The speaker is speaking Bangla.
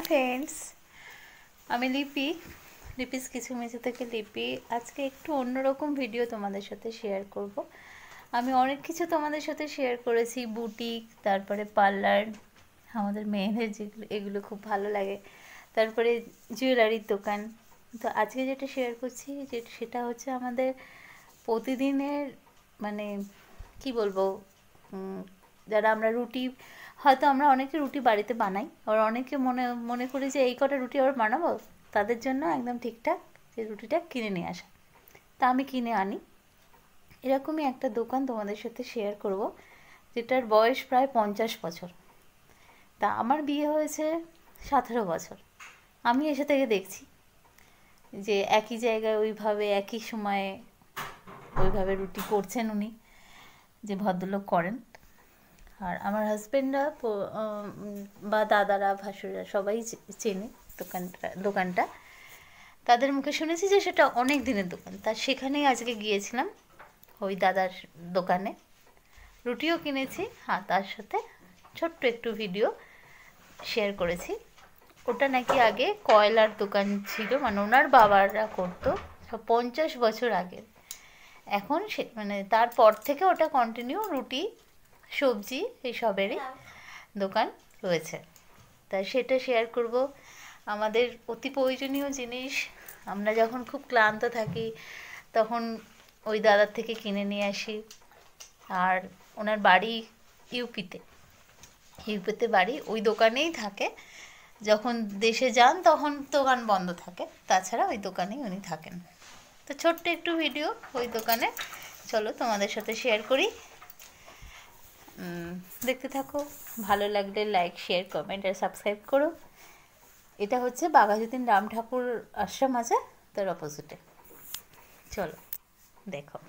फ्रेंड्स আমি লিপি লিপিস কিচুমিচু থেকে লিপি আজকে একটু অন্যরকম ভিডিও তোমাদের সাথে শেয়ার করব। আমি অনেক কিছু তোমাদের সাথে শেয়ার করেছি, বুটিক, তারপরে পার্লার, আমাদের মেয়েদের যেগুলো এগুলো খুব ভালো লাগে, তারপরে জুয়েলারির দোকান। তো আজকে যেটা শেয়ার করছি সেটা হচ্ছে আমাদের প্রতিদিনের মানে কি বলবো, যারা আমরা রুটি, হয়তো আমরা অনেকে রুটি বাড়িতে বানাই, আবার অনেকে মনে করি যে এই কটা রুটি আবার বানাবো, তাদের জন্য একদম ঠিকঠাক যে রুটিটা কিনে নিয়ে আসা। তা আমি কিনে আনি, এরকমই একটা দোকান তোমাদের সাথে শেয়ার করব, যেটার বয়স প্রায় 50 বছর। তা আমার বিয়ে হয়েছে 17 বছর। আমি এসে থেকে দেখছি যে একই জায়গায় ওইভাবে একই সময়ে ওইভাবে রুটি করছেন উনি, যে ভদ্রলোক করেন। আর আমার হাজব্যান্ডরা বা দাদারা, ভাসুরা সবাই চেনে দোকানটা। তাদের মুখে শুনেছি যে সেটা অনেক দিনের দোকান। তা সেখানেই আজকে গিয়েছিলাম, ওই দাদার দোকানে রুটিও কিনেছি, আর তার সাথে ছোট্ট একটু ভিডিও শেয়ার করেছি। ওটা নাকি আগে কয়লার দোকান ছিল, মানে ওনার বাবারা করতো 50 বছর আগে। এখন মানে তারপর থেকে ওটা কন্টিনিউ রুটি, সবজি এইসবেরই দোকান রয়েছে। তাই সেটা শেয়ার করব। আমাদের অতি প্রয়োজনীয় জিনিস আমরা যখন খুব ক্লান্ত থাকি তখন ওই দাদার থেকে কিনে নিয়ে আসি। আর ওনার বাড়ি ইউপিতে বাড়ি, ওই দোকানেই থাকে। যখন দেশে যান তখন দোকান বন্ধ থাকে, তাছাড়া ওই দোকানেই উনি থাকেন। তো ছোট্ট একটু ভিডিও ওই দোকানে, চলো তোমাদের সাথে শেয়ার করি, দেখতে থাকো। ভালো লাগলে লাইক, শেয়ার, কমেন্ট আর সাবস্ক্রাইব করো। এটা হচ্ছে বাঘাযতীন রাম ঠাকুর আশ্রম আছে, তার অপোজিটে। চলো দেখো।